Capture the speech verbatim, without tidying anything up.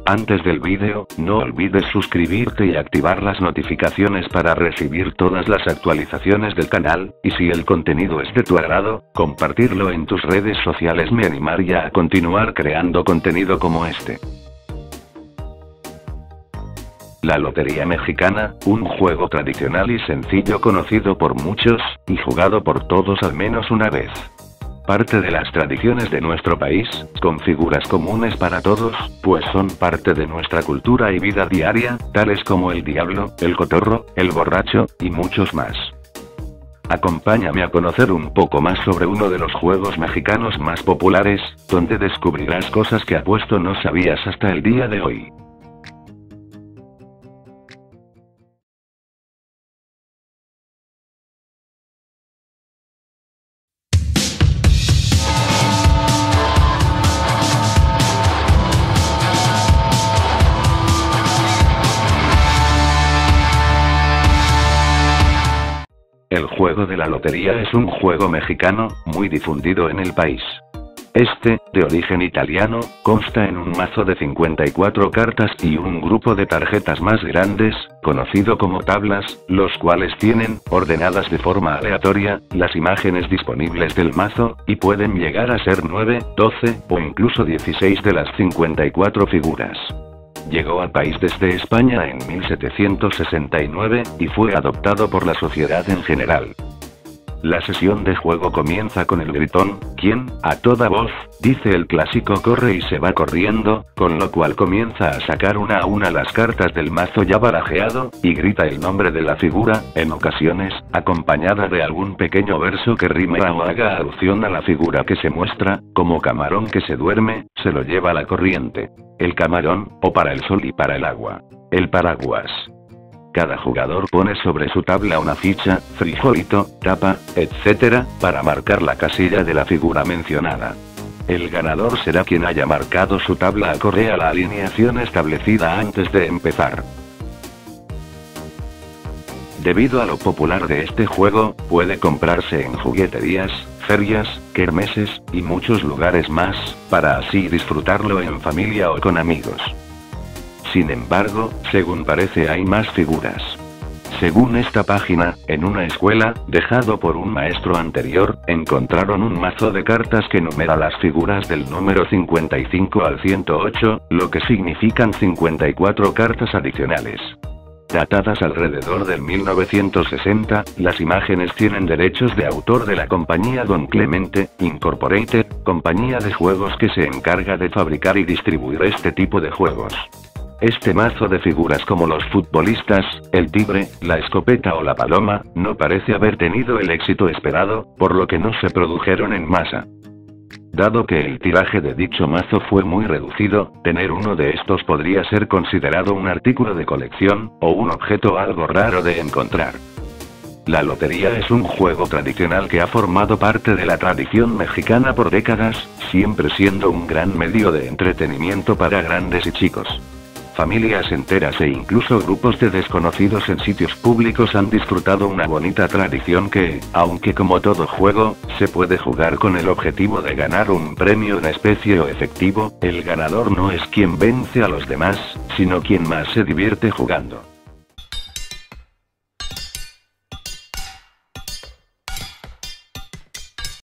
Antes del vídeo, no olvides suscribirte y activar las notificaciones para recibir todas las actualizaciones del canal, y si el contenido es de tu agrado, compartirlo en tus redes sociales me animaría a continuar creando contenido como este. La Lotería Mexicana, un juego tradicional y sencillo conocido por muchos, y jugado por todos al menos una vez. Parte de las tradiciones de nuestro país, con figuras comunes para todos, pues son parte de nuestra cultura y vida diaria, tales como el diablo, el cotorro, el borracho, y muchos más. Acompáñame a conocer un poco más sobre uno de los juegos mexicanos más populares, donde descubrirás cosas que apuesto no sabías hasta el día de hoy. El juego de la lotería es un juego mexicano, muy difundido en el país. Este, de origen italiano, consta en un mazo de cincuenta y cuatro cartas y un grupo de tarjetas más grandes, conocido como tablas, los cuales tienen, ordenadas de forma aleatoria, las imágenes disponibles del mazo, y pueden llegar a ser nueve, doce, o incluso dieciséis de las cincuenta y cuatro figuras. Llegó al país desde España en mil setecientos sesenta y nueve, y fue adoptado por la sociedad en general. La sesión de juego comienza con el gritón, quien, a toda voz, dice el clásico corre y se va corriendo, con lo cual comienza a sacar una a una las cartas del mazo ya barajeado, y grita el nombre de la figura, en ocasiones, acompañada de algún pequeño verso que rime o haga alusión a la figura que se muestra, como camarón que se duerme, se lo lleva la corriente. El camarón, o para el sol y para el agua. El paraguas. Cada jugador pone sobre su tabla una ficha, frijolito, tapa, etcétera, para marcar la casilla de la figura mencionada. El ganador será quien haya marcado su tabla acorde a la alineación establecida antes de empezar. Debido a lo popular de este juego, puede comprarse en jugueterías, ferias, kermeses, y muchos lugares más, para así disfrutarlo en familia o con amigos. Sin embargo, según parece hay más figuras. Según esta página, en una escuela, dejado por un maestro anterior, encontraron un mazo de cartas que numera las figuras del número cincuenta y cinco al ciento ocho, lo que significan cincuenta y cuatro cartas adicionales. Datadas alrededor del mil novecientos sesenta, las imágenes tienen derechos de autor de la compañía Don Clemente, Incorporated, compañía de juegos que se encarga de fabricar y distribuir este tipo de juegos. Este mazo de figuras como los futbolistas, el tigre, la escopeta o la paloma, no parece haber tenido el éxito esperado, por lo que no se produjeron en masa. Dado que el tiraje de dicho mazo fue muy reducido, tener uno de estos podría ser considerado un artículo de colección, o un objeto algo raro de encontrar. La lotería es un juego tradicional que ha formado parte de la tradición mexicana por décadas, siempre siendo un gran medio de entretenimiento para grandes y chicos. Familias enteras e incluso grupos de desconocidos en sitios públicos han disfrutado una bonita tradición que, aunque como todo juego, se puede jugar con el objetivo de ganar un premio en especie o efectivo, el ganador no es quien vence a los demás, sino quien más se divierte jugando.